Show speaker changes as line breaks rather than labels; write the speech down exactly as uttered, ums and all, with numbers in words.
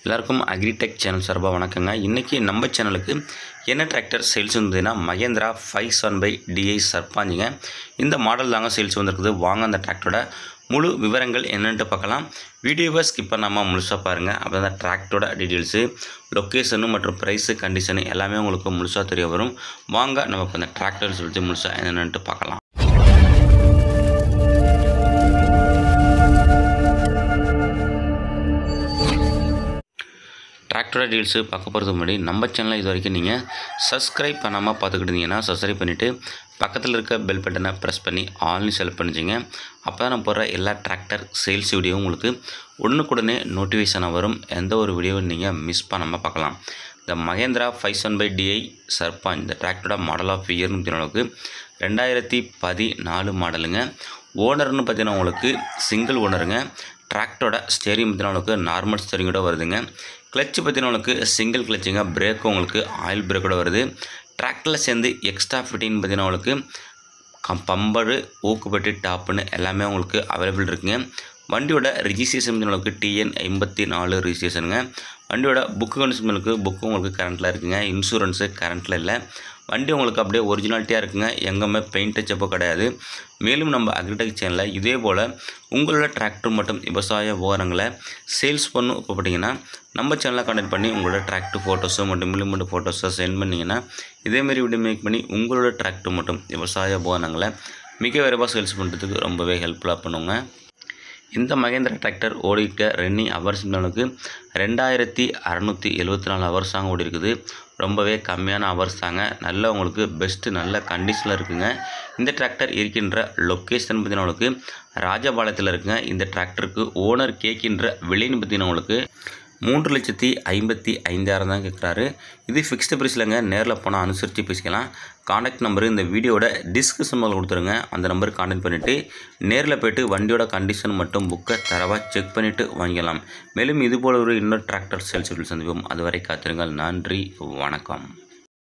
எல்லாருக்கும் agritech channel சார்பாக வணக்கங்க. இன்றைக்கி நம்ம சேனலுக்கு என்ன டிராக்டர் சேல்ஸ் வந்ததுன்னா Mahindra five seven five DI சர்பாஞ்சுங்க. இந்த மாடல் தாங்க சேல்ஸ் வந்திருக்குது. வாங்க அந்த டிராக்டரோட முழு விவரங்கள் என்னென்ட்டு பார்க்கலாம். வீடியோவை ஸ்கிப் பண்ணாமல் முழுசாக பாருங்கள். அப்போ தான் டிராக்டரோட டீட்டெயில்ஸு, லொக்கேஷனு மற்றும் ப்ரைஸு, கண்டிஷனு எல்லாமே உங்களுக்கு முழுசாக தெரிய வரும். வாங்க நம்ம இப்போ அந்த டிராக்டர் சொல்லிட்டு முழுசாக என்னென்ட்டு பார்க்கலாம். டிராக்டரோட டீல்ஸு பார்க்க போகிறதுக்கு முன்னாடி நம்ம சேனலை இது வரைக்கும் நீங்கள் சப்ஸ்கிரைப் பண்ணாமல் பார்த்துக்கிட்டு இருந்தீங்கன்னா சப்ஸ்கிரைப் பண்ணிவிட்டு பக்கத்தில் இருக்க பெல் பட்டனை ப்ரெஸ் பண்ணி ஆல்னு செலக்ட் பண்ணிச்சிங்க. அப்போ தான் நான் போடுற எல்லா டிராக்டர் சேல்ஸ் வீடியோவும் உங்களுக்கு உடனுக்குடனே நோட்டிஃபிகேஷனாக வரும். எந்த ஒரு வீடியோவும் நீங்கள் மிஸ் பண்ணாமல் பார்க்கலாம். இந்த Mahindra five seven five DI Sarpanch இந்த டிராக்டரோட மாடல் ஆஃப் இயர்னு பார்த்தீங்கன்னா ரெண்டாயிரத்தி பதினாலு மாடலுங்க. ஓனர்னு பார்த்தீங்கன்னா உங்களுக்கு சிங்கிள் ஓனருங்க. டிராக்டரோட ஸ்டேரிங் பார்த்தீங்கன்னா உங்களுக்கு நார்மல் ஸ்டேரிங்கோட வருதுங்க. கிளச்சு பார்த்தீங்கன்னா உங்களுக்கு சிங்கிள் கிளச்சுங்க. பிரேக்கும் உங்களுக்கு ஆயில் பிரேக்கோட வருது. டிராக்டரில் சேர்ந்து எக்ஸ்ட்ரா ஃபிட்டிங் பார்த்தீங்கன்னா உங்களுக்கு கம் பம்பரு ஊக்குப்பட்டி டாப்புன்னு எல்லாமே உங்களுக்கு அவைலபிள் இருக்குங்க. வண்டியோட ரிஜிஸ்ட்ரேஷன் உங்களுக்கு டிஎன் ஐம்பத்தி நாலு ரிஜிஸ்ட்ரேஷனுங்க. வண்டியோட புக்கு கண்டிஷனுக்கு புக்கு உங்களுக்கு கரண்ட்டில் இருக்குங்க. இன்சூரன்ஸு கரண்ட்டில் இல்லை. வண்டி உங்களுக்கு அப்படியே ஒரிஜினாலிட்டியாக இருக்குங்க. எங்கேயுமே பெயிண்ட் டச்சப்போ கிடையாது. மேலும் நம்ம அக்ரிடெக் சேனலில் இதே போல் உங்களோட டிராக்டர் மற்றும் விவசாய உபகரணங்களை சேல்ஸ் பண்ணும் இப்போ பார்த்தீங்கன்னா நம்ம சேனலை கான்டெக்ட் பண்ணி உங்களோட டிராக்டர் ஃபோட்டோஸோ மற்றும் இம்ப்ளிமெண்ட் ஃபோட்டோஸோ சென்ட் பண்ணிங்கன்னா இதேமாரி வீடியோ மேக் பண்ணி உங்களோட டிராக்டர் மற்றும் விவசாய உபகரணங்களை மிக விரைவாக சேல்ஸ் பண்ணுறதுக்கு ரொம்பவே ஹெல்ப்ஃபுல்லாக பண்ணுங்க. இந்த மகேந்திரா டிராக்டர் ஓடிக்க ரன்னிங் ஹவர்ஸ் அளவுக்கு ரெண்டாயிரத்தி அறநூற்றி எழுபத்தி நாலு ஹவர்ஸ் தாங்க ஓடி இருக்குது. ரொம்பவே கம்மியான ஹவர்ஸ் தாங்க. நல்ல உங்களுக்கு பெஸ்ட்டு நல்ல கண்டிஷனில் இருக்குங்க. இந்த டிராக்டர் இருக்கின்ற லொக்கேஷன் பார்த்தீங்கன்னா உங்களுக்கு ராஜபாளையத்தில் இருக்குங்க. இந்த டிராக்டருக்கு ஓனர் கேட்கின்ற விலைன்னு பார்த்தீங்கன்னா உங்களுக்கு மூன்று லட்சத்தி ஐம்பத்தி ஐந்தாயிரம் தான் கேட்குறாரு. இது ஃபிக்ஸ்டு ப்ரைஸ்லங்க. நேரில் போனால் அனுசரித்து பேசிக்கலாம். கான்டாக்ட் நம்பரு இந்த வீடியோட டிஸ்கிரிப்ஷன் மேலே கொடுத்துருங்க. அந்த நம்பருக்கு கான்டாக்ட் பண்ணிவிட்டு நேரில் போய்ட்டு வண்டியோட கண்டிஷன் மற்றும் புக்கை தரவாக செக் பண்ணிவிட்டு வாங்கிக்கலாம். மேலும் இதுபோல் ஒரு இன்னொரு டிராக்டர் சேல்ஸ் சந்திப்போம். அதுவரை காத்திருங்கள். நன்றி, வணக்கம்.